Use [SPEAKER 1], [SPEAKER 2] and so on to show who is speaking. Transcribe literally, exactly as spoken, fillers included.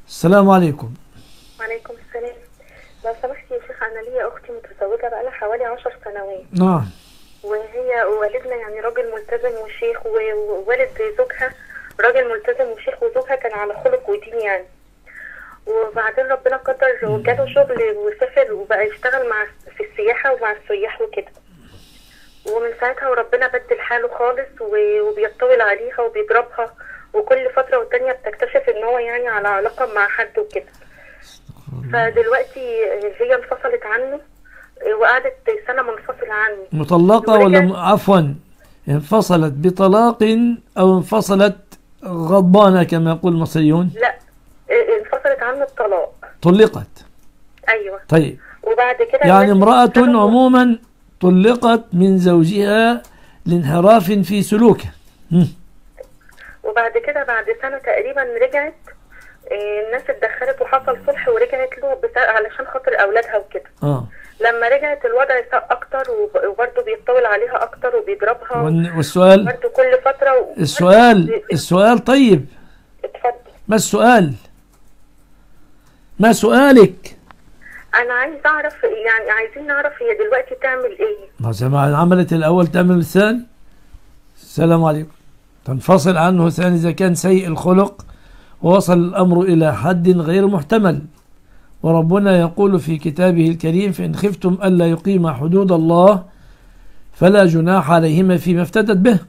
[SPEAKER 1] السلام عليكم.
[SPEAKER 2] وعليكم السلام. لو سمحت يا شيخ، انا ليا اختي متزوجه بقالها حوالي عشر سنوات،
[SPEAKER 1] نعم.
[SPEAKER 2] وهي والدنا يعني راجل ملتزم وشيخ، ووالد زوجها راجل ملتزم وشيخ، وزوجها كان على خلق ودين يعني. وبعدين ربنا قدر وجاله شغل وسافر وبقى يشتغل مع في السياحه ومع السياح وكده. ومن ساعتها وربنا بدل حاله خالص، وبيطول عليها وبيضربها، وكل فتره والتانيه بتكتشف ان هو يعني على علاقه مع حد وكده. فدلوقتي هي انفصلت عنه وقعدت سنة منفصلة عنه.
[SPEAKER 1] مطلقة ولا م... عفوا انفصلت بطلاق أو انفصلت غضبانة كما يقول المصريون؟
[SPEAKER 2] لا، انفصلت عنه الطلاق.
[SPEAKER 1] طلقت.
[SPEAKER 2] أيوة.
[SPEAKER 1] طيب.
[SPEAKER 2] وبعد كده
[SPEAKER 1] يعني امرأة عموما طلقت من زوجها لانحراف في سلوكه.
[SPEAKER 2] وبعد كده بعد سنة تقريبا رجعت، الناس اتدخلت وحصل صلح ورجعت له علشان خاطر أولادها وكده.
[SPEAKER 1] اه
[SPEAKER 2] لما رجعت الوضع ساء أكتر، وبرضه بيطول عليها أكتر وبيضربها.
[SPEAKER 1] والسؤال
[SPEAKER 2] برضه كل فترة و...
[SPEAKER 1] السؤال السؤال طيب.
[SPEAKER 2] اتفضل.
[SPEAKER 1] ما السؤال؟ ما سؤالك؟
[SPEAKER 2] أنا عايز أعرف، يعني عايزين نعرف هي دلوقتي تعمل إيه؟
[SPEAKER 1] ما زي ما عملت الأول تعمل الثاني. السلام عليكم. تنفصل عنه ثاني إذا كان سيء الخلق ووصل الأمر إلى حد غير محتمل. وربنا يقول في كتابه الكريم: فإن خفتم ألا يقيم حدود الله فلا جناح عليهما فيما افتدت به.